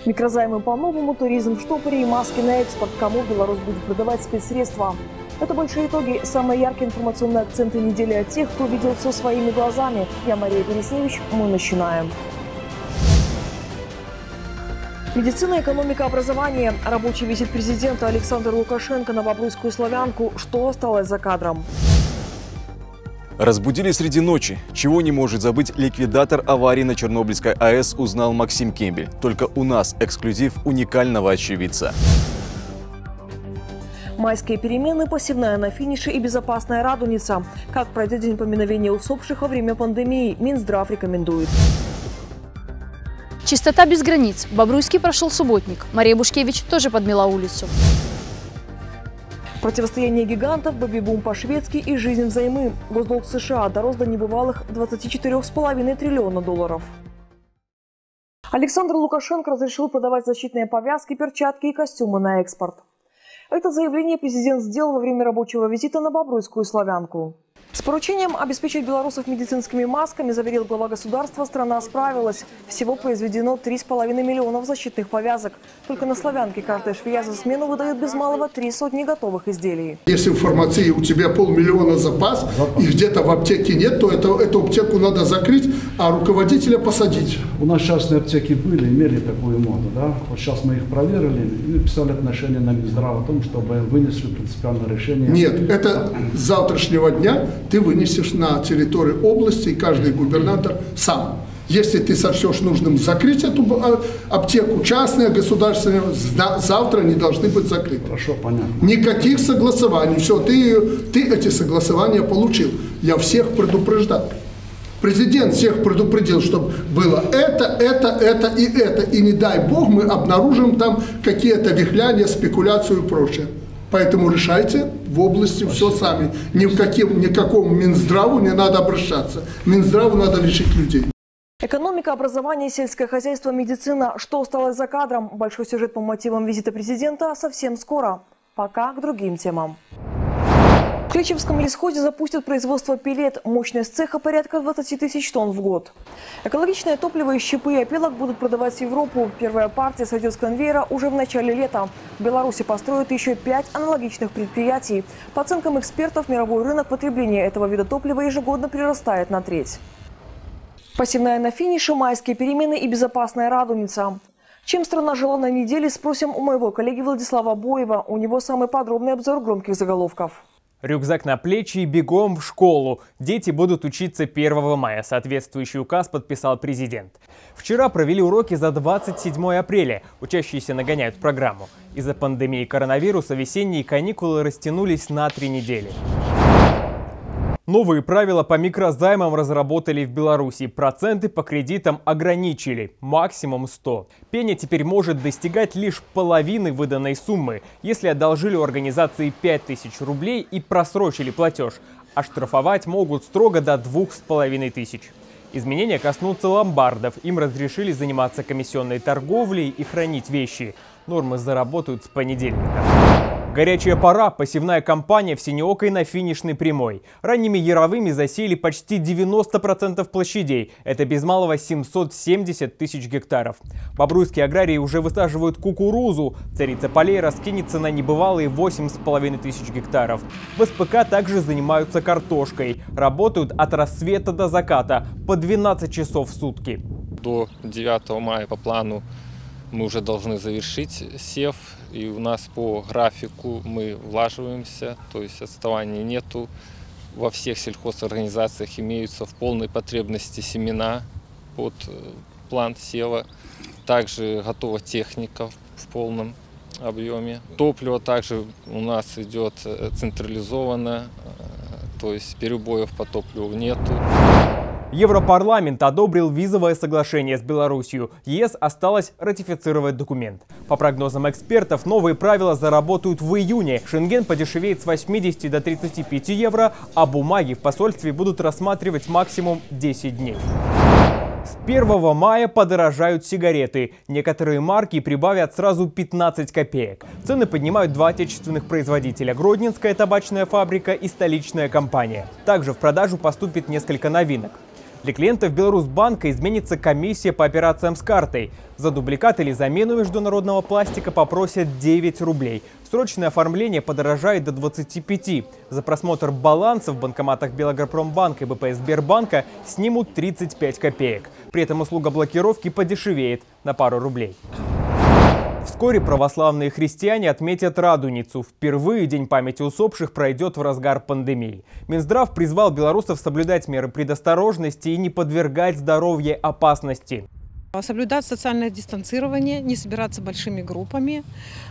Микрозаймы по-новому, туризм в штопоре и маски на экспорт. Кому Беларусь будет продавать спецсредства? Это большие итоги, самые яркие информационные акценты недели от тех, кто видел все своими глазами. Я Мария Пересневич, мы начинаем. Медицина, экономика, образование. Рабочий визит президента Александра Лукашенко на Бобруйскую Славянку. Что осталось за кадром? Разбудили среди ночи. Чего не может забыть ликвидатор аварии на Чернобыльской АЭС, узнал Максим Кембель. Только у нас эксклюзив уникального очевидца. Майские перемены, посевная на финише и безопасная радуница. Как пройдет день поминовения усопших во время пандемии, Минздрав рекомендует. Чистота без границ. Бобруйский прошел субботник. Мария Бушкевич тоже подмела улицу. Противостояние гигантов, бэби-бум по-шведски и жизнь взаймы. Госдолг США дорос до небывалых $24,5 триллиона. Александр Лукашенко разрешил продавать защитные повязки, перчатки и костюмы на экспорт. Это заявление президент сделал во время рабочего визита на Бобруйскую Славянку. С поручением обеспечить белорусов медицинскими масками, заверил глава государства, страна справилась. Всего произведено 3,5 миллионов защитных повязок. Только на Славянке каждая швея за смену выдает без малого 300 готовых изделий. Если в фармации у тебя 500 000 запас и где-то в аптеке нет, то эту аптеку надо закрыть, а руководителя посадить. У нас частные аптеки были, имели такую моду. Да? Вот сейчас мы их проверили и написали отношение на Минздрав о том, чтобы вынесли принципиальное решение. Нет, это с завтрашнего дня ты вынесешь на территорию области, и каждый губернатор сам. Если ты сочтешь нужным закрыть эту аптеку, частная, государственная, завтра они должны быть закрыты. Хорошо, понятно. Никаких согласований. Все, ты эти согласования получил. Я всех предупреждал. Президент всех предупредил, чтобы было это и это. И не дай бог мы обнаружим там какие-то вихляния, спекуляцию и прочее. Поэтому решайте в области все сами. Ни к какому Минздраву не надо обращаться. Минздраву надо лечить людей. Экономика, образование, сельское хозяйство, медицина. Что осталось за кадром? Большой сюжет по мотивам визита президента совсем скоро. Пока к другим темам. В Кличевском лесхозе запустят производство пеллет. Мощность цеха порядка 20 тысяч тонн в год. Экологичное топливо из щепы и опилок будут продавать в Европу. Первая партия сойдет с конвейера уже в начале лета. В Беларуси построят еще 5 аналогичных предприятий. По оценкам экспертов, мировой рынок потребления этого вида топлива ежегодно прирастает на треть. Посевная на финише, майские перемены и безопасная радуница. Чем страна жила на неделе, спросим у моего коллеги Владислава Боева. У него самый подробный обзор громких заголовков. Рюкзак на плечи и бегом в школу. Дети будут учиться 1 мая. Соответствующий указ подписал президент. Вчера провели уроки за 27 апреля. Учащиеся нагоняют программу. Из-за пандемии коронавируса весенние каникулы растянулись на 3 недели. Новые правила по микрозаймам разработали в Беларуси. Проценты по кредитам ограничили. Максимум 100. Пеня теперь может достигать лишь половины выданной суммы, если одолжили у организации 5000 рублей и просрочили платеж. А штрафовать могут строго до 2500. Изменения коснутся ломбардов. Им разрешили заниматься комиссионной торговлей и хранить вещи. Нормы заработают с понедельника. Горячая пора. Посевная кампания в Синеокой на финишной прямой. Ранними яровыми засеяли почти 90% площадей. Это без малого 770 тысяч гектаров. Бобруйские аграрии уже высаживают кукурузу. Царица полей раскинется на небывалые 8,5 тысяч гектаров. В СПК также занимаются картошкой. Работают от рассвета до заката по 12 часов в сутки. До 9 мая по плану мы уже должны завершить сев. И у нас по графику мы влаживаемся, то есть отставания нету. Во всех сельхозорганизациях имеются в полной потребности семена под план сева. Также готова техника в полном объеме. Топливо также у нас идет централизованно, то есть перебоев по топливу нету. Европарламент одобрил визовое соглашение с Беларусью. ЕС осталось ратифицировать документ. По прогнозам экспертов, новые правила заработают в июне. Шенген подешевеет с 80 до 35 евро, а бумаги в посольстве будут рассматривать максимум 10 дней. С 1 мая подорожают сигареты. Некоторые марки прибавят сразу 15 копеек. Цены поднимают два отечественных производителя – Гродненская табачная фабрика и столичная компания. Также в продажу поступит несколько новинок. Для клиентов Беларусьбанка изменится комиссия по операциям с картой. За дубликат или замену международного пластика попросят 9 рублей. Срочное оформление подорожает до 25. За просмотр баланса в банкоматах Белагропромбанка и БП Сбербанка снимут 35 копеек. При этом услуга блокировки подешевеет на пару рублей. Вскоре православные христиане отметят Радуницу. Впервые День памяти усопших пройдет в разгар пандемии. Минздрав призвал белорусов соблюдать меры предосторожности и не подвергать здоровье опасности. Соблюдать социальное дистанцирование, не собираться большими группами.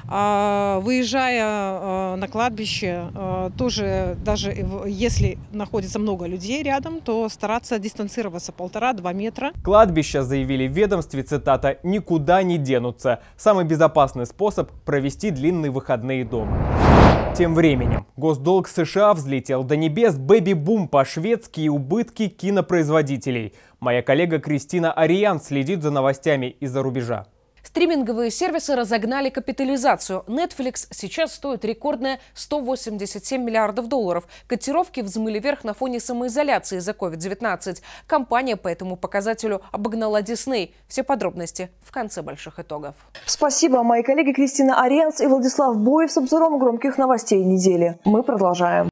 Выезжая на кладбище, тоже даже если находится много людей рядом, то стараться дистанцироваться 1,5–2 метра. Кладбища, заявили в ведомстве, цитата, «никуда не денутся». Самый безопасный способ – провести длинные выходные дома. Тем временем госдолг США взлетел до небес, бэби-бум по-шведски и убытки кинопроизводителей. Моя коллега Кристина Ариан следит за новостями из-за рубежа. Стриминговые сервисы разогнали капитализацию. Netflix сейчас стоит рекордные $187 миллиардов. Котировки взмыли вверх на фоне самоизоляции из-за COVID-19. Компания по этому показателю обогнала Disney. Все подробности в конце больших итогов. Спасибо, мои коллеги Кристина Арианс и Владислав Боев с обзором громких новостей недели. Мы продолжаем.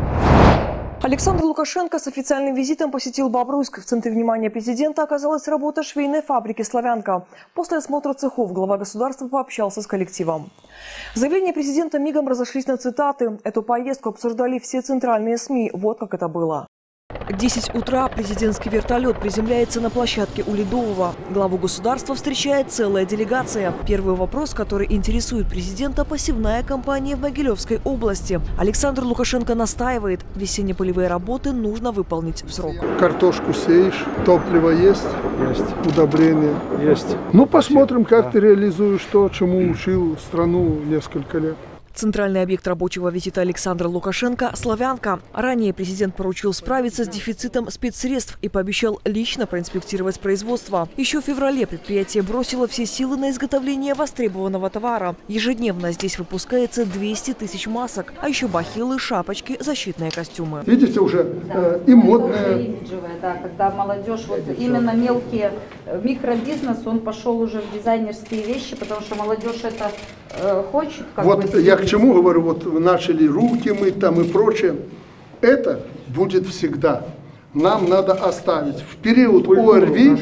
Александр Лукашенко с официальным визитом посетил Бобруйск. В центре внимания президента оказалась работа швейной фабрики «Славянка». После осмотра цехов глава государства пообщался с коллективом. Заявления президента мигом разошлись на цитаты. Эту поездку обсуждали все центральные СМИ. Вот как это было. 10 утра президентский вертолет приземляется на площадке у Ледового. Главу государства встречает целая делегация. Первый вопрос, который интересует президента – посевная кампания в Могилевской области. Александр Лукашенко настаивает, весенне-полевые работы нужно выполнить в срок. Картошку сеешь, топливо есть? Есть. Удобрения? Есть. Ну, посмотрим, как ты реализуешь то, чему учил страну несколько лет. Центральный объект рабочего визита Александра Лукашенко – «Славянка». Ранее президент поручил справиться с дефицитом спецсредств и пообещал лично проинспектировать производство. Еще в феврале предприятие бросило все силы на изготовление востребованного товара. Ежедневно здесь выпускается 200 тысяч масок, а еще бахилы, шапочки, защитные костюмы. Видите, уже и модные. Имиджевая, да, когда молодежь, вот именно мелкий микробизнес, он пошел уже в дизайнерские вещи, потому что молодежь это хочет. Вот я к чему говорю, вот начали руки мыть там и прочее. Это будет всегда. Нам надо оставить в период ОРВИ,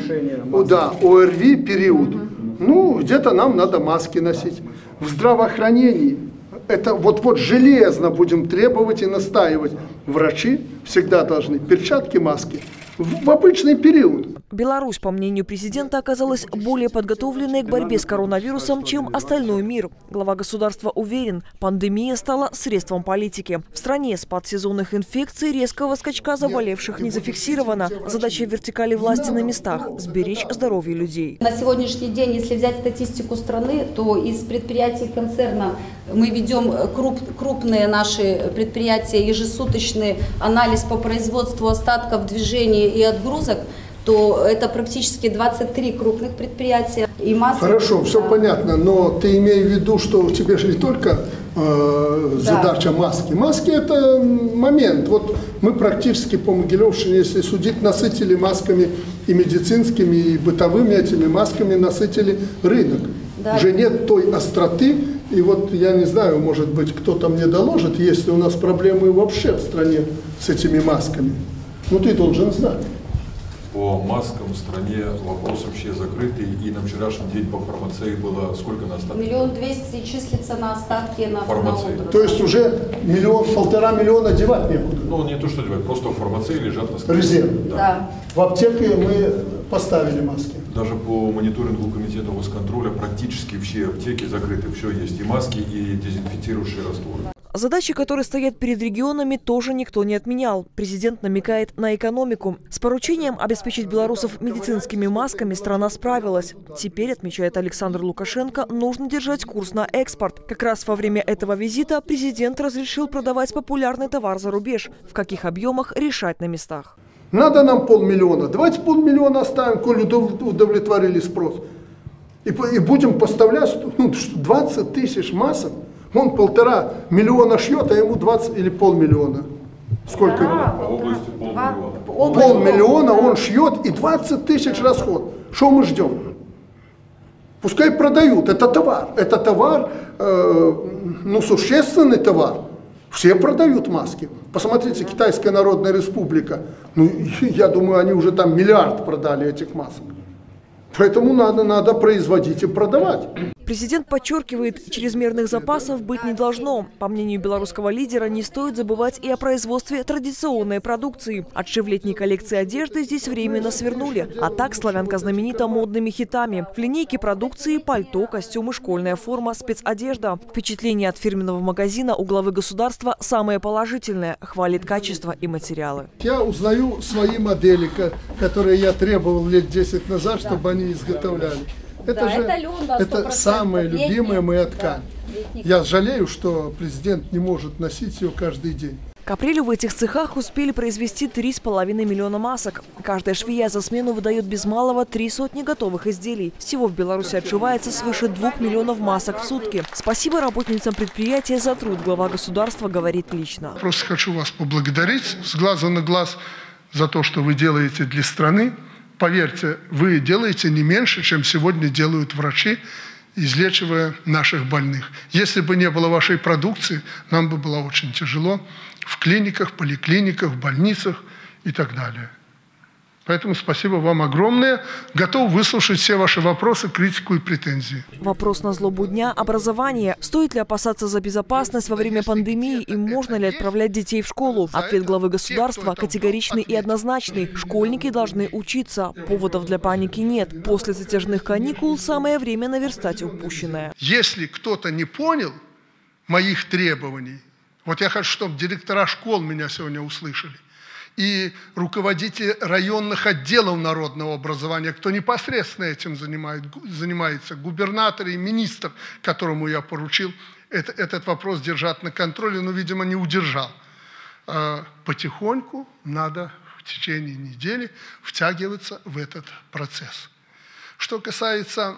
ОРВИ период. Ну, где-то нам надо маски носить. В здравоохранении это вот железно будем требовать и настаивать. Врачи всегда должны перчатки, маски в обычный период. Беларусь, по мнению президента, оказалась более подготовленной к борьбе с коронавирусом, чем остальной мир. Глава государства уверен, пандемия стала средством политики. В стране спад сезонных инфекций, резкого скачка заболевших не зафиксировано. Задача вертикали власти на местах – сберечь здоровье людей. На сегодняшний день, если взять статистику страны, то из предприятий концерна мы ведем крупные наши предприятия, ежесуточный анализ по производству остатков движения и отгрузок, то это практически 23 крупных предприятия. И масса... Хорошо, все понятно, но ты имей в виду, что у тебя же не только задача маски. Маски – это момент. Вот мы практически по Могилевщине, если судить, насытили масками и медицинскими, и бытовыми этими масками насытили рынок. Да. Уже нет той остроты. И вот я не знаю, может быть, кто-то мне доложит, есть ли у нас проблемы вообще в стране с этими масками. Ну ты должен знать. По маскам в стране вопрос вообще закрытый, и на вчерашний день по фармации было сколько на остатки? 1 200 000 числится на остатки на фармации. То есть уже 1–1,5 миллиона девать некуда? Ну не то что девать, просто в фармации лежат на складе. Резерв. Да. В аптеке мы поставили маски. Даже по мониторингу комитета госконтроля практически все аптеки закрыты, все есть, и маски, и дезинфицирующие растворы. Задачи, которые стоят перед регионами, тоже никто не отменял. Президент намекает на экономику. С поручением обеспечить белорусов медицинскими масками страна справилась. Теперь, отмечает Александр Лукашенко, нужно держать курс на экспорт. Как раз во время этого визита президент разрешил продавать популярный товар за рубеж. В каких объемах – решать на местах. Надо нам 500 000. Давайте 500 000 оставим, коли удовлетворили спрос. И будем поставлять 20 000 масок. Он 1,5 миллиона шьет, а ему 20 или 500 000. Сколько? По области полмиллиона. Полмиллиона он шьет и 20 тысяч расход. Что мы ждем? Пускай продают. Это товар. Это товар, ну, существенный товар. Все продают маски. Посмотрите, Китайская Народная Республика. Ну, я думаю, они уже там миллиард продали этих масок. Поэтому надо производить и продавать. Президент подчеркивает, чрезмерных запасов быть не должно. По мнению белорусского лидера, не стоит забывать и о производстве традиционной продукции. Отшив летней коллекции одежды здесь временно свернули. А так славянка знаменита модными хитами. В линейке продукции пальто, костюмы, школьная форма, спецодежда. Впечатление от фирменного магазина у главы государства самое положительное. Хвалит качество и материалы. Я узнаю свои модели, которые я требовал лет 10 назад, чтобы они изготовляли. Это же это самая любимая моя ткань. Я жалею, что президент не может носить ее каждый день. К апрелю в этих цехах успели произвести 3,5 миллиона масок. Каждая швея за смену выдает без малого 3 сотни готовых изделий. Всего в Беларуси отшивается свыше 2 миллионов масок в сутки. Спасибо работницам предприятия за труд, глава государства говорит лично. Просто хочу вас поблагодарить с глазу на глаз за то, что вы делаете для страны. Поверьте, вы делаете не меньше, чем сегодня делают врачи, излечивая наших больных. Если бы не было вашей продукции, нам бы было очень тяжело в клиниках, поликлиниках, в больницах и так далее. Поэтому спасибо вам огромное. Готов выслушать все ваши вопросы, критику и претензии. Вопрос на злобу дня – образование. Стоит ли опасаться за безопасность во время пандемии и можно ли отправлять детей в школу? Ответ главы государства категоричный и однозначный. Школьники должны учиться. Поводов для паники нет. После затяжных каникул самое время наверстать упущенное. Если кто-то не понял моих требований, вот я хочу, чтобы директора школ меня сегодня услышали, и руководители районных отделов народного образования, кто непосредственно этим занимается, губернатор и министр, которому я поручил этот вопрос держать на контроле, но, видимо, не удержал. Потихоньку надо в течение недели втягиваться в этот процесс. Что касается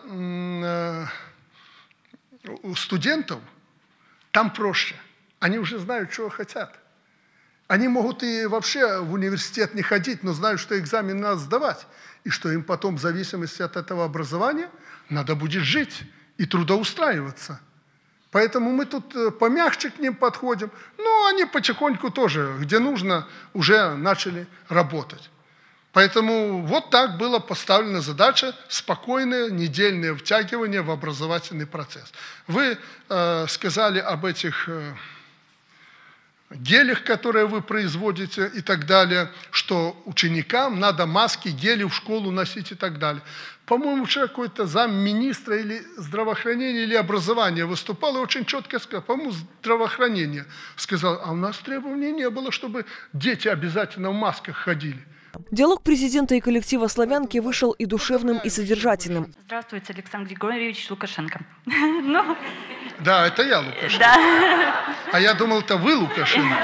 студентов, там проще. Они уже знают, чего хотят. Они могут и вообще в университет не ходить, но знают, что экзамен надо сдавать. И что им потом, в зависимости от этого образования, надо будет жить и трудоустраиваться. Поэтому мы тут помягче к ним подходим. Но они потихоньку тоже, где нужно, уже начали работать. Поэтому вот так была поставлена задача спокойное недельное втягивание в образовательный процесс. Вы сказали об этих гелях, которые вы производите и так далее, что ученикам надо маски, гели в школу носить и так далее. По-моему, вчера какой-то замминистра или здравоохранения, или образования выступал и очень четко сказал, по-моему, здравоохранение сказал, а у нас требований не было, чтобы дети обязательно в масках ходили. Диалог президента и коллектива «Славянки» вышел и душевным, и содержательным. Здравствуйте, Александр Григорьевич Лукашенко. Да, это я, Лукашенко. Да. А я думал, это вы, Лукашенко.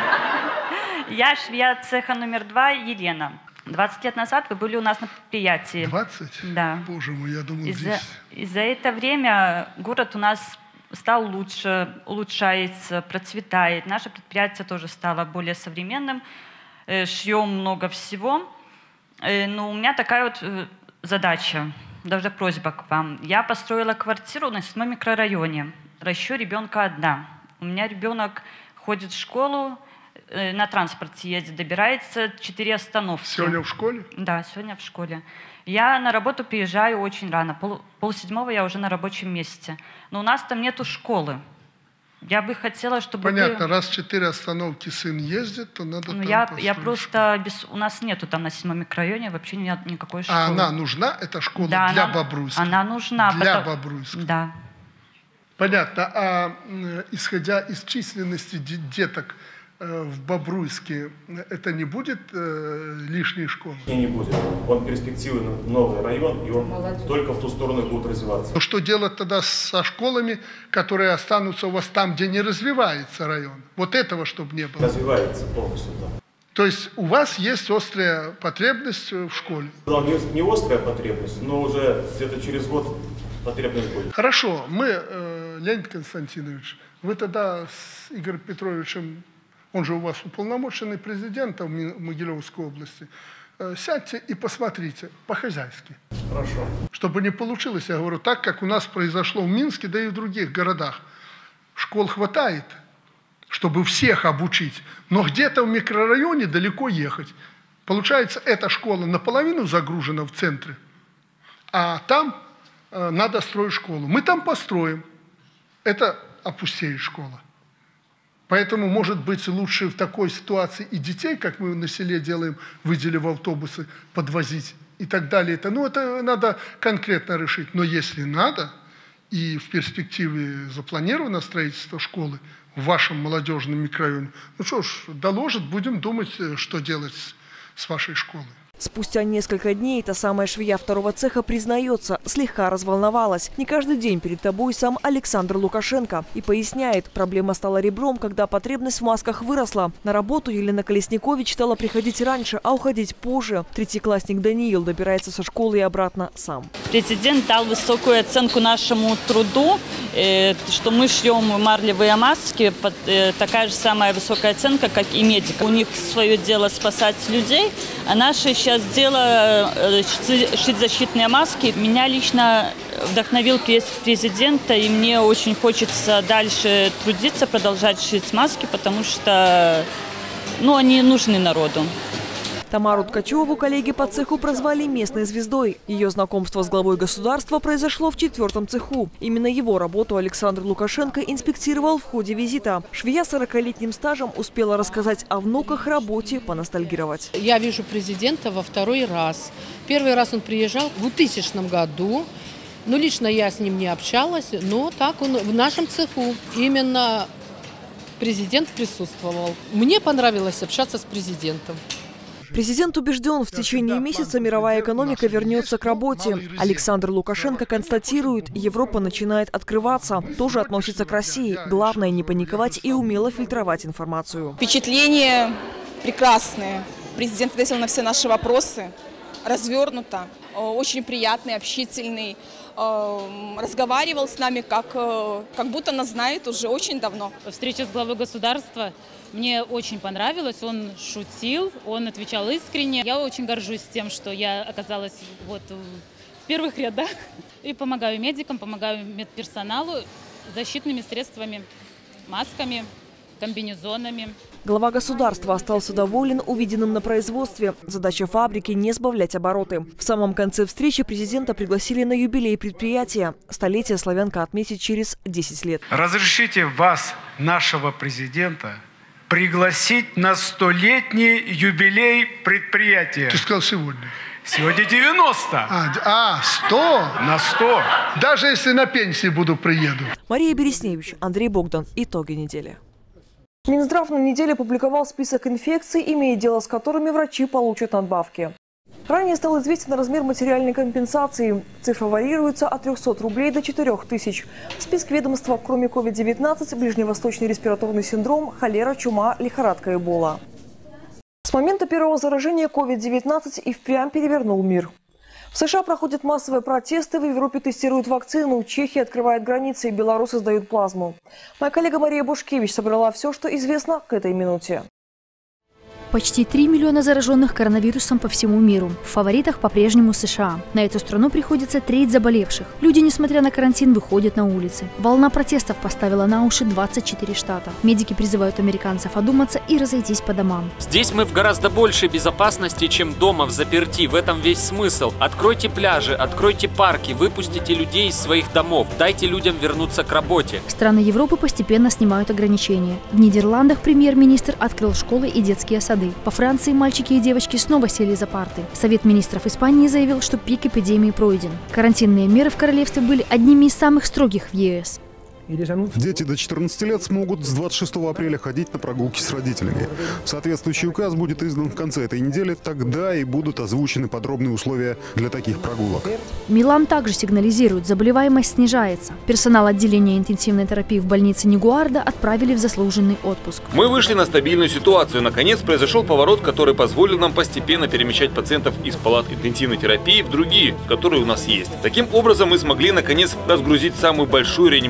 Я швея цеха номер 2 Елена. 20 лет назад вы были у нас на предприятии. 20? Да. Боже мой, я думал, здесь. И за это время город у нас стал лучше, улучшается, процветает. Наше предприятие тоже стало более современным. Шьем много всего. Но у меня такая вот задача, даже просьба к вам. Я построила квартиру на 7-м микрорайоне. Ращу ребенка одна. У меня ребенок ходит в школу, на транспорте ездит, добирается 4 остановки. Сегодня в школе? Да, сегодня в школе. Я на работу приезжаю очень рано. 6:30 я уже на рабочем месте. Но у нас там нету школы. Я бы хотела, чтобы... Понятно, раз 4 остановки сын ездит, то надо там я просто... У нас нету там на 7-м микрорайоне вообще никакой школы. А она нужна, эта школа, да, для Бобруйска? Она нужна. Для Бобруйска? Да. Понятно. А исходя из численности деток в Бобруйске, это не будет лишней школы? Не будет. Он перспективный новый район, и он только в ту сторону будет развиваться. Но что делать тогда со школами, которые останутся у вас там, где не развивается район? Вот этого, чтобы не было. Развивается полностью, да. То есть у вас есть острая потребность в школе? Не острая потребность, но уже где-то через год потребность будет. Хорошо. Мы, Леонид Константинович, вы тогда с Игорем Петровичем он же у вас уполномоченный президента в Могилевской области, сядьте и посмотрите по-хозяйски. Хорошо. Чтобы не получилось, я говорю, так, как у нас произошло в Минске, да и в других городах. Школ хватает, чтобы всех обучить, но где-то в микрорайоне далеко ехать. Получается, эта школа наполовину загружена в центре, а там надо строить школу. Мы там построим. Это опустеет школа. Поэтому, может быть, лучше в такой ситуации и детей, как мы на селе делаем, выделив автобусы, подвозить и так далее. Это надо конкретно решить. Но если надо, и в перспективе запланировано строительство школы в вашем молодежном микрорайоне, ну что ж, доложат, будем думать, что делать с вашей школой. Спустя несколько дней та самая швея второго цеха признается, слегка разволновалась. Не каждый день перед тобой сам Александр Лукашенко. И поясняет, проблема стала ребром, когда потребность в масках выросла. На работу Елена Колесникович стала приходить раньше, а уходить позже. Третьеклассник Даниил добирается со школы и обратно сам. Президент дал высокую оценку нашему труду, что мы шьем марлевые маски. Такая же самая высокая оценка, как и медикам. У них свое дело спасать людей, а наше сейчас дело шить защитные маски. Меня лично вдохновил президента, и мне очень хочется дальше трудиться, продолжать шить маски, потому что они нужны народу. Тамару Ткачеву коллеги по цеху прозвали местной звездой. Ее знакомство с главой государства произошло в 4-м цеху. Именно его работу Александр Лукашенко инспектировал в ходе визита. Швея с 40-летним стажем успела рассказать о внуках, работе, поностальгировать. Я вижу президента во второй раз. Первый раз он приезжал в 2000 году. Лично я с ним не общалась, но так он в нашем цеху именно президент присутствовал. Мне понравилось общаться с президентом. Президент убежден, в течение месяца мировая экономика вернется к работе. Александр Лукашенко констатирует, Европа начинает открываться. Тоже относится к России. Главное не паниковать и умело фильтровать информацию. Впечатления прекрасные. Президент ответил на все наши вопросы. Развернуто. Очень приятный, общительный. Разговаривал с нами, как будто нас знает уже очень давно. Встреча с главой государства мне очень понравилась. Он шутил, он отвечал искренне. Я очень горжусь тем, что я оказалась в первых рядах и помогаю медикам, помогаю медперсоналу защитными средствами, масками, комбинезонами. Глава государства остался доволен увиденным на производстве. Задача фабрики – не сбавлять обороты. В самом конце встречи президента пригласили на юбилей предприятия. Столетие славянка отметит через 10 лет. Разрешите вас, нашего президента, пригласить на 100-летний юбилей предприятия. Ты сказал сегодня. Сегодня 90. 100? На 100. Даже если на пенсии приеду. Мария Бересневич, Андрей Богдан. Итоги недели. Минздрав на неделе публиковал список инфекций, имея дело с которыми врачи получат надбавки. Ранее стал известен размер материальной компенсации. Цифра варьируется от 300 рублей до 4000. В списке ведомства, кроме COVID-19, ближневосточный респираторный синдром, холера, чума, лихорадка, эбола. С момента первого заражения COVID-19 и впрямь перевернул мир. В США проходят массовые протесты, в Европе тестируют вакцину, Чехия открывает границы и белорусы сдают плазму. Моя коллега Мария Бушкевич собрала все, что известно к этой минуте. Почти 3 миллиона зараженных коронавирусом по всему миру. В фаворитах по-прежнему США. На эту страну приходится треть заболевших. Люди, несмотря на карантин, выходят на улицы. Волна протестов поставила на уши 24 штата. Медики призывают американцев одуматься и разойтись по домам. Здесь мы в гораздо большей безопасности, чем дома в заперти. В этом весь смысл. Откройте пляжи, откройте парки, выпустите людей из своих домов. Дайте людям вернуться к работе. Страны Европы постепенно снимают ограничения. В Нидерландах премьер-министр открыл школы и детские сады. По Франции мальчики и девочки снова сели за парты. Совет министров Испании заявил, что пик эпидемии пройден. Карантинные меры в королевстве были одними из самых строгих в ЕС. Дети до 14 лет смогут с 26 апреля ходить на прогулки с родителями. Соответствующий указ будет издан в конце этой недели, тогда и будут озвучены подробные условия для таких прогулок. Милан также сигнализирует, заболеваемость снижается. Персонал отделения интенсивной терапии в больнице Нигуарда отправили в заслуженный отпуск. Мы вышли на стабильную ситуацию. Наконец произошел поворот, который позволил нам постепенно перемещать пациентов из палат интенсивной терапии в другие, которые у нас есть. Таким образом мы смогли наконец разгрузить самую большую реанимационную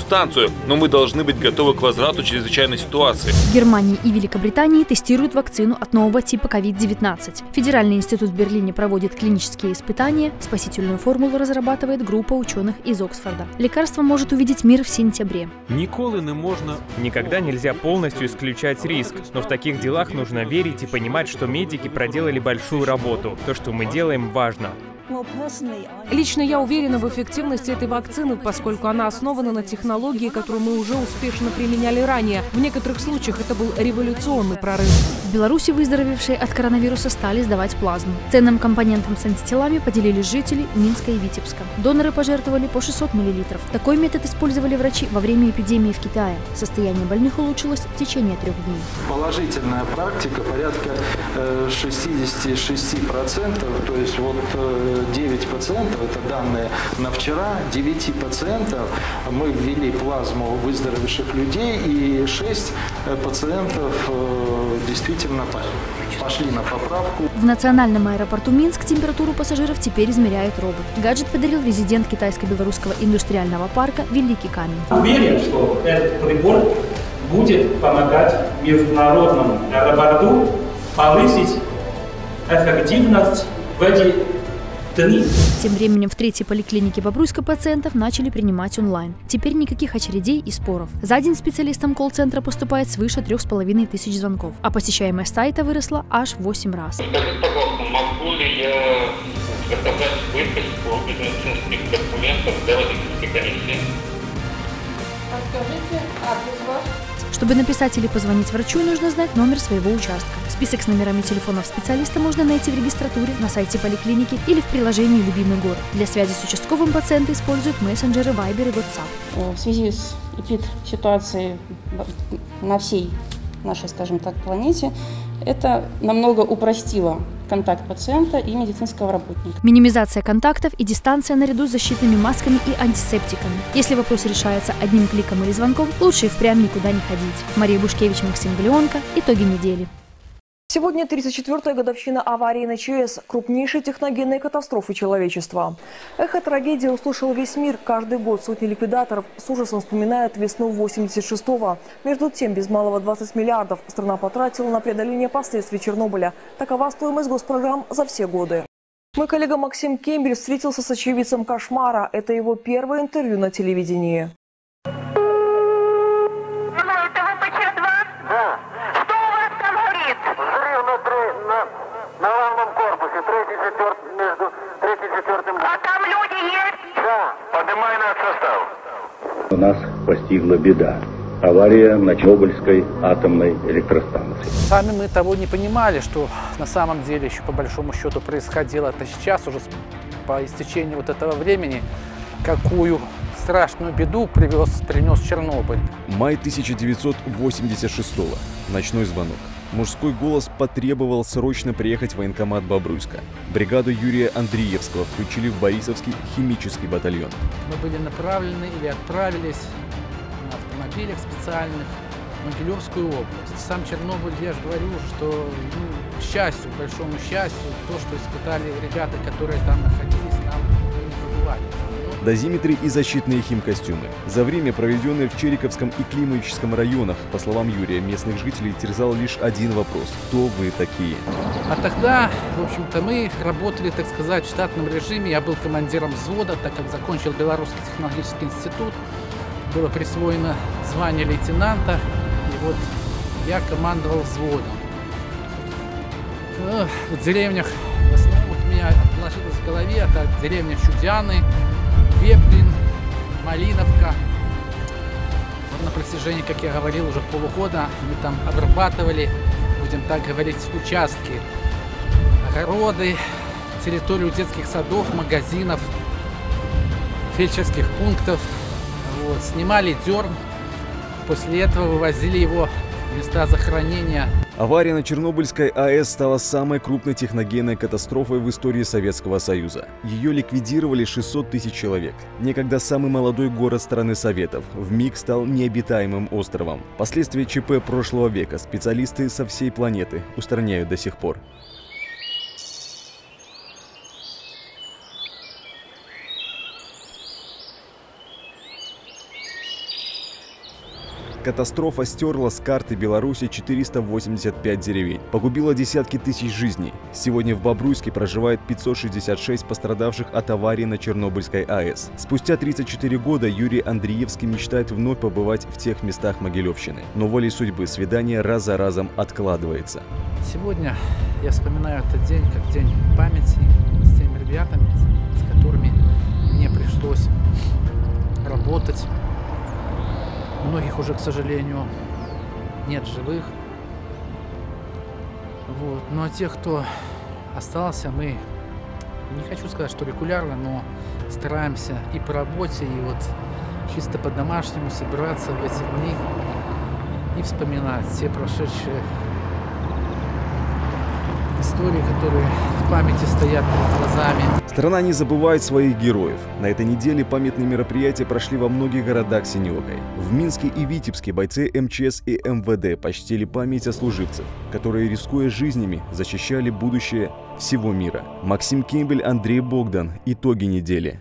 станцию, но мы должны быть готовы к возврату чрезвычайной ситуации. В Германии и Великобритании тестируют вакцину от нового типа COVID-19. Федеральный институт в Берлине проводит клинические испытания. Спасительную формулу разрабатывает группа ученых из Оксфорда. Лекарство может увидеть мир в сентябре. Никогда нельзя полностью исключать риск, но в таких делах нужно верить и понимать, что медики проделали большую работу. То, что мы делаем, важно. Лично я уверена в эффективности этой вакцины, поскольку она основана на технологии, которую мы уже успешно применяли ранее. В некоторых случаях это был революционный прорыв. В Беларуси выздоровевшие от коронавируса стали сдавать плазму. Ценным компонентом с антителами поделились жители Минска и Витебска. Доноры пожертвовали по 600 мл. Такой метод использовали врачи во время эпидемии в Китае. Состояние больных улучшилось в течение 3 дней. Положительная практика порядка 66%, то есть вот 9 пациентов, это данные на вчера, 9 пациентов мы ввели плазму выздоровевших людей, и 6 пациентов действительно пошли на поправку. В национальном аэропорту Минск температуру пассажиров теперь измеряет робот. Гаджет подарил резидент китайско-белорусского индустриального парка «Великий камень». Уверен, что этот прибор будет помогать международному аэропорту повысить эффективность в эти дни. Тем временем в 3-й поликлинике Бобруйска пациентов начали принимать онлайн. Теперь никаких очередей и споров. За день специалистам колл-центра поступает свыше 3500 звонков, а посещаемость сайта выросла аж в 8 раз. Скажите, пожалуйста, могу ли я заказать выписку медицинских документов для водительской комиссии? Подскажите, адрес ваш? Чтобы написать или позвонить врачу, нужно знать номер своего участка. Список с номерами телефонов специалиста можно найти в регистратуре, на сайте поликлиники или в приложении «Любимый город». Для связи с участковым пациенты используют мессенджеры Viber и WhatsApp. В связи с эпид-ситуацией на всей нашей, скажем так, планете, это намного упростило контакт пациента и медицинского работника. Минимизация контактов и дистанция наряду с защитными масками и антисептиками. Если вопрос решается одним кликом или звонком, лучше и впрямь никуда не ходить. Мария Бушкевич, Максим Галеонко. Итоги недели. Сегодня 34-я годовщина аварии на ЧАЭС, крупнейшей техногенной катастрофы человечества. Эхо трагедии услышал весь мир. Каждый год сотни ликвидаторов с ужасом вспоминают весну 86-го. Между тем, без малого 20 миллиардов страна потратила на преодоление последствий Чернобыля. Такова стоимость госпрограмм за все годы. Мой коллега Максим Кембель встретился с очевидцем кошмара. Это его первое интервью на телевидении. На главном корпусе, между 3 и 4. А там люди есть? Да, поднимай наш состав. Нас постигла беда. Авария на Чернобыльской атомной электростанции. Сами мы того не понимали, что на самом деле еще по большому счету происходило. Это сейчас уже по истечению вот этого времени, какую страшную беду принес Чернобыль. Май 1986-го. Ночной звонок. Мужской голос потребовал срочно приехать в военкомат Бобруйска. Бригаду Юрия Андреевского включили в Борисовский химический батальон. Мы были направлены или отправились на автомобилях специальных в Могилевскую область. Сам Чернобыль, я же говорю, что к счастью, к большому счастью, то, что испытали ребята, которые там находились, нам не забывали. Дозиметры и защитные химкостюмы. За время, проведенное в Чериковском и Климовическом районах, по словам Юрия, местных жителей терзал лишь один вопрос: кто вы такие? А тогда, в общем-то, мы работали, так сказать, в штатном режиме. Я был командиром взвода, так как закончил Белорусский технологический институт. Было присвоено звание лейтенанта, и вот я командовал взводом. В деревнях, в основном, у меня отложилось в голове, это деревня Чудяны, Веплин, Малиновка. Вот на протяжении, как я говорил, уже полугода мы там обрабатывали, будем так говорить, участки, огороды, территорию детских садов, магазинов, фельдшерских пунктов. Вот, снимали дерн, после этого вывозили его в места захоронения. Авария на Чернобыльской АЭС стала самой крупной техногенной катастрофой в истории Советского Союза. Ее ликвидировали 600 тысяч человек. Некогда самый молодой город страны Советов вмиг стал необитаемым островом. Последствия ЧП прошлого века специалисты со всей планеты устраняют до сих пор. Катастрофа стерла с карты Беларуси 485 деревень, погубила десятки тысяч жизней. Сегодня в Бобруйске проживает 566 пострадавших от аварии на Чернобыльской АЭС. Спустя 34 года Юрий Андреевский мечтает вновь побывать в тех местах Могилевщины. Но волей судьбы свидание раз за разом откладывается. Сегодня я вспоминаю этот день как день памяти с теми ребятами, с которыми мне пришлось работать. Многих уже, к сожалению, нет живых. Вот. Ну а тех, кто остался, мы, не хочу сказать, что регулярно, но стараемся и по работе, и вот чисто по-домашнему собираться в эти дни и вспоминать все прошедшие истории, которые в памяти стоят перед глазами. Страна не забывает своих героев. На этой неделе памятные мероприятия прошли во многих городах Синеокой. В Минске и Витебске бойцы МЧС и МВД почтили память сослуживцев, которые, рискуя жизнями, защищали будущее всего мира. Максим Кембель, Андрей Богдан. Итоги недели.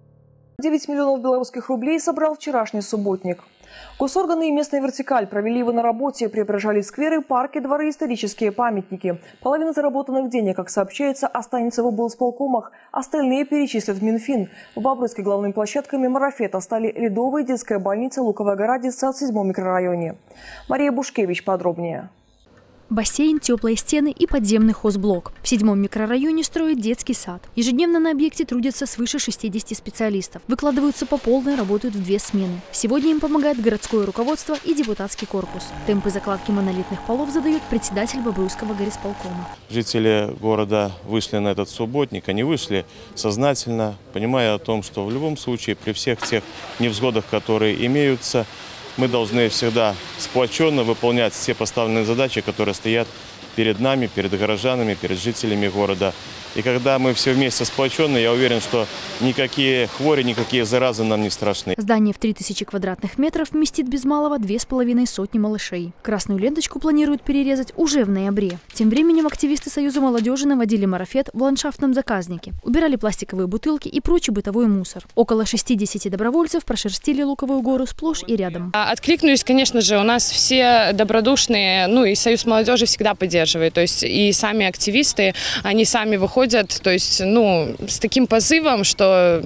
9 миллионов белорусских рублей собрал вчерашний субботник. Госорганы и местная вертикаль провели его на работе, преображали скверы, парки, дворы, исторические памятники. Половина заработанных денег, как сообщается, останется в облсполкомах, остальные перечислят в Минфин. В Бобруйске главными площадками марафета стали Ледовая детская больница, Луковая гора, детсад в 7-м микрорайоне. Мария Бушкевич подробнее. Бассейн, теплые стены и подземный хозблок. В 7-м микрорайоне строят детский сад. Ежедневно на объекте трудятся свыше 60 специалистов. Выкладываются по полной, работают в 2 смены. Сегодня им помогает городское руководство и депутатский корпус. Темпы закладки монолитных полов задает председатель Бобруйского горисполкома. Жители города вышли на этот субботник. Они вышли сознательно, понимая о том, что в любом случае при всех тех невзгодах, которые имеются, мы должны всегда сплоченно выполнять все поставленные задачи, которые стоят перед нами, перед горожанами, перед жителями города. И когда мы все вместе сплочены, я уверен, что никакие хвори, никакие заразы нам не страшны. Здание в 3000 квадратных метров вместит без малого 2500 малышей. Красную ленточку планируют перерезать уже в ноябре. Тем временем активисты Союза молодежи наводили марафет в ландшафтном заказнике. Убирали пластиковые бутылки и прочий бытовой мусор. Около 60 добровольцев прошерстили Луковую гору сплошь и рядом. Откликнулись, конечно же, у нас все добродушные, и Союз молодежи всегда поддерживает. То есть и сами активисты, они сами выходят, то есть, с таким позывом, что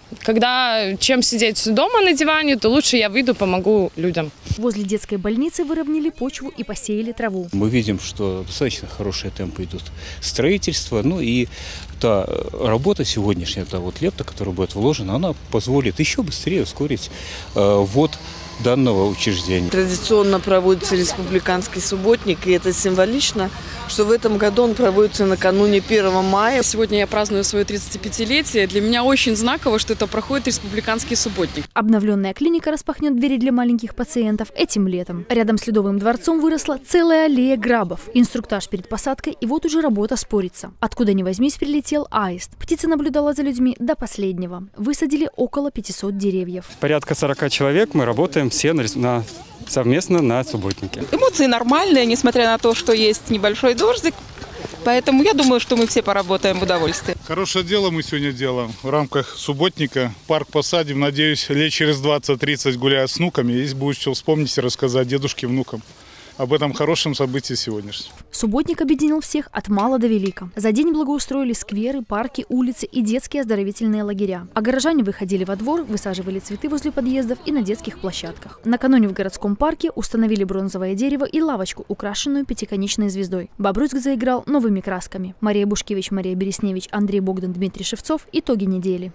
когда чем сидеть дома на диване, то лучше я выйду, помогу людям. Возле детской больницы выровняли почву и посеяли траву. Мы видим, что достаточно хорошие темпы идут строительства, и та работа сегодняшняя, та лепта, которая будет вложена, она позволит еще быстрее ускорить ввод данного учреждения. Традиционно проводится республиканский субботник, и это символично, что в этом году он проводится накануне 1 мая. Сегодня я праздную свое 35-летие. Для меня очень знаково, что это проходит республиканский субботник. Обновленная клиника распахнет двери для маленьких пациентов этим летом. Рядом с Ледовым дворцом выросла целая аллея грабов. Инструктаж перед посадкой, и вот уже работа спорится. Откуда ни возьмись, прилетел аист. Птица наблюдала за людьми до последнего. Высадили около 500 деревьев. Порядка 40 человек, мы работаем все совместно на субботнике. Эмоции нормальные, несмотря на то, что есть небольшой дождик. Поэтому я думаю, что мы все поработаем в удовольствие. Хорошее дело мы сегодня делаем. В рамках субботника парк посадим. Надеюсь, лет через 20-30, гуляя с внуками, здесь будет что вспомнить и рассказать дедушке, внукам об этом хорошем событии сегодняшнем. Субботник объединил всех от мала до велика. За день благоустроили скверы, парки, улицы и детские оздоровительные лагеря. А горожане выходили во двор, высаживали цветы возле подъездов и на детских площадках. Накануне в городском парке установили бронзовое дерево и лавочку, украшенную пятиконечной звездой. Бобруйск заиграл новыми красками. Мария Бушкевич, Мария Бересневич, Андрей Богдан, Дмитрий Шевцов. Итоги недели.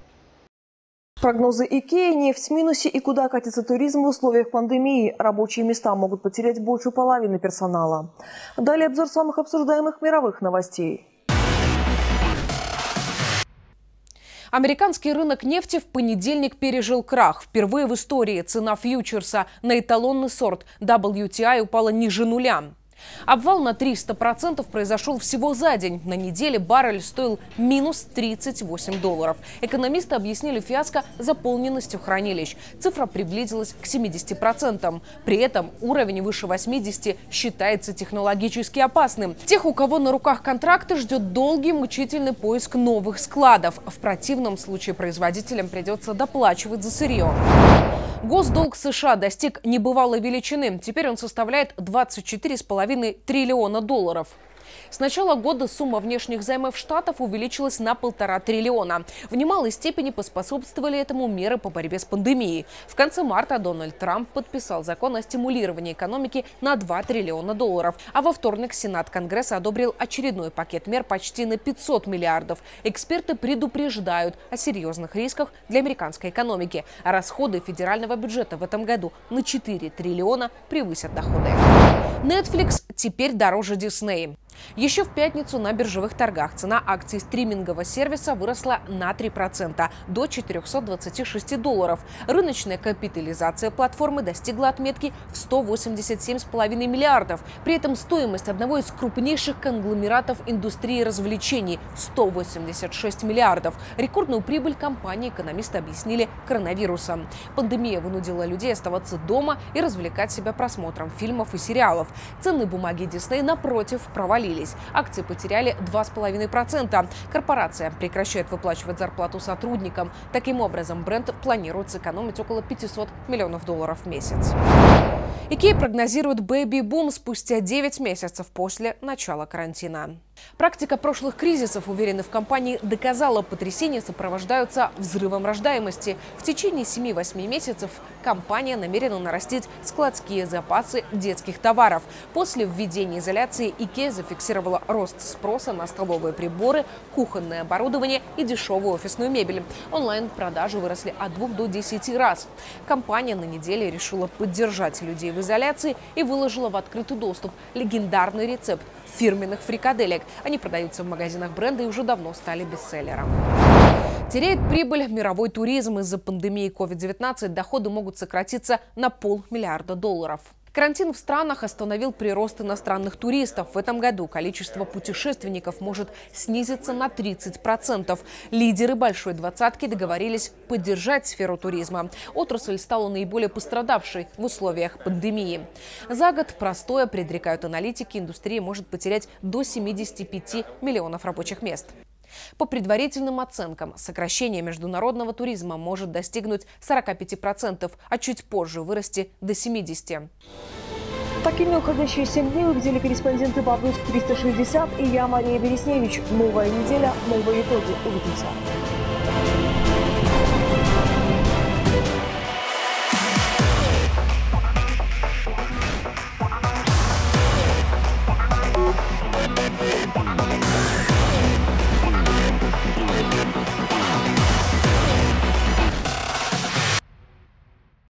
Прогнозы Икеи, нефть в минусе и куда катится туризм в условиях пандемии. Рабочие места могут потерять большую половину персонала. Далее обзор самых обсуждаемых мировых новостей. Американский рынок нефти в понедельник пережил крах. Впервые в истории цена фьючерса на эталонный сорт WTI упала ниже нуля. Обвал на 300% произошел всего за день. На неделе баррель стоил минус $38. Экономисты объяснили фиаско заполненностью хранилищ. Цифра приблизилась к 70%. При этом уровень выше 80% считается технологически опасным. Тех, у кого на руках контракты, ждет долгий мучительный поиск новых складов. В противном случае производителям придется доплачивать за сырье. Госдолг США достиг небывалой величины. Теперь он составляет 24,5 триллиона долларов. С начала года сумма внешних займов штатов увеличилась на 1,5 триллиона. В немалой степени поспособствовали этому меры по борьбе с пандемией. В конце марта Дональд Трамп подписал закон о стимулировании экономики на 2 триллиона долларов. А во вторник Сенат Конгресса одобрил очередной пакет мер почти на 500 миллиардов. Эксперты предупреждают о серьезных рисках для американской экономики. А расходы федерального бюджета в этом году на 4 триллиона превысят доходы. Netflix теперь дороже Disney. Еще в пятницу на биржевых торгах цена акций стримингового сервиса выросла на 3% до 426 долларов. Рыночная капитализация платформы достигла отметки в 187,5 миллиардов. При этом стоимость одного из крупнейших конгломератов индустрии развлечений – 186 миллиардов. Рекордную прибыль компании экономисты объяснили коронавирусом. Пандемия вынудила людей оставаться дома и развлекать себя просмотром фильмов и сериалов. Ценные бумаги Disney, напротив, провалились. Акции потеряли 2,5%. Корпорация прекращает выплачивать зарплату сотрудникам. Таким образом, бренд планирует сэкономить около 500 миллионов долларов в месяц. IKEA прогнозирует бэби-бум спустя 9 месяцев после начала карантина. Практика прошлых кризисов, уверены в компании, доказала, потрясения сопровождаются взрывом рождаемости. В течение 7-8 месяцев компания намерена нарастить складские запасы детских товаров. После введения изоляции IKEA зафиксировала рост спроса на столовые приборы, кухонное оборудование и дешевую офисную мебель. Онлайн-продажи выросли от 2 до 10 раз. Компания на неделе решила поддержать людей в изоляции и выложила в открытый доступ легендарный рецепт фирменных фрикаделек. Они продаются в магазинах бренда и уже давно стали бестселлером. Теряет прибыль мировой туризм. Из-за пандемии COVID-19 доходы могут сократиться на $500 миллиарда. Карантин в странах остановил прирост иностранных туристов. В этом году количество путешественников может снизиться на 30%. Лидеры большой двадцатки договорились поддержать сферу туризма. Отрасль стала наиболее пострадавшей в условиях пандемии. За год, простоя, предрекают аналитики, индустрия может потерять до 75 миллионов рабочих мест. По предварительным оценкам, сокращение международного туризма может достигнуть 45%, а чуть позже вырасти до 70%. Такими уходящие 7 дней увидели корреспонденты Бобруйск 360 и я, Мария Бересневич. Новая неделя, новые итоги. Увидимся.